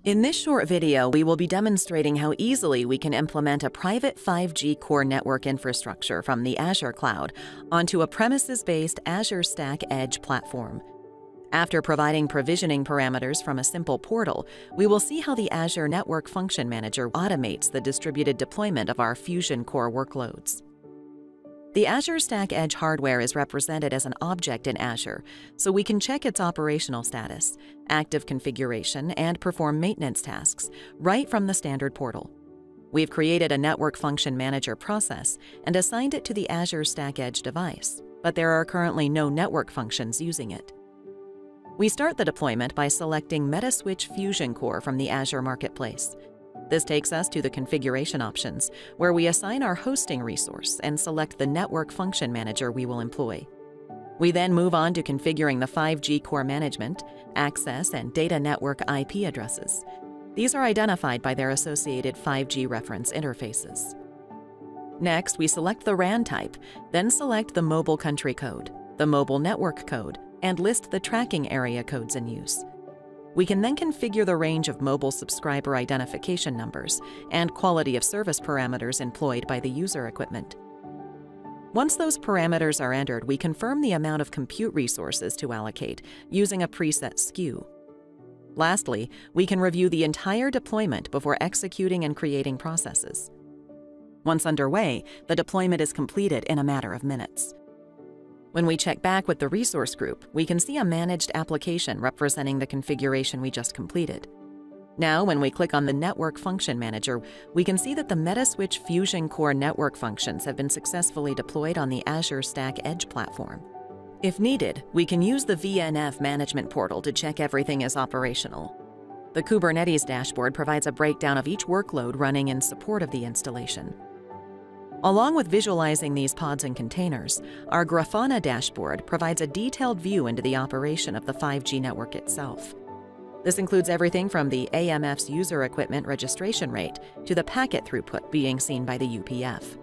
In this short video, we will be demonstrating how easily we can implement a private 5G core network infrastructure from the Azure cloud onto a premises-based Azure Stack Edge platform. After providing provisioning parameters from a simple portal, we will see how the Azure Network Function Manager automates the distributed deployment of our Fusion Core workloads. The Azure Stack Edge hardware is represented as an object in Azure, so we can check its operational status, active configuration, and perform maintenance tasks right from the standard portal. We've created a Network Function Manager process and assigned it to the Azure Stack Edge device, but there are currently no network functions using it. We start the deployment by selecting Metaswitch Fusion Core from the Azure Marketplace. This takes us to the configuration options, where we assign our hosting resource and select the Network Function Manager we will employ. We then move on to configuring the 5G core management, access, and data network IP addresses. These are identified by their associated 5G reference interfaces. Next, we select the RAN type, then select the mobile country code, the mobile network code, and list the tracking area codes in use. We can then configure the range of mobile subscriber identification numbers and quality of service parameters employed by the user equipment. Once those parameters are entered, we confirm the amount of compute resources to allocate using a preset SKU. Lastly, we can review the entire deployment before executing and creating processes. Once underway, the deployment is completed in a matter of minutes. When we check back with the resource group, we can see a managed application representing the configuration we just completed. Now, when we click on the Network Function Manager, we can see that the Metaswitch Fusion Core network functions have been successfully deployed on the Azure Stack Edge platform. If needed, we can use the VNF management portal to check everything is operational. The Kubernetes dashboard provides a breakdown of each workload running in support of the installation. Along with visualizing these pods and containers, our Grafana dashboard provides a detailed view into the operation of the 5G network itself. This includes everything from the AMF's user equipment registration rate to the packet throughput being seen by the UPF.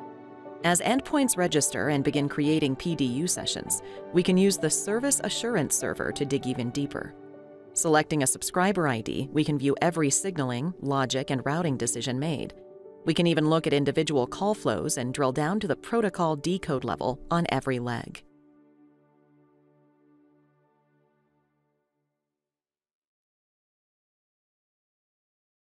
As endpoints register and begin creating PDU sessions, we can use the Service Assurance Server to dig even deeper. Selecting a subscriber ID, we can view every signaling, logic, and routing decision made. We can even look at individual call flows and drill down to the protocol decode level on every leg.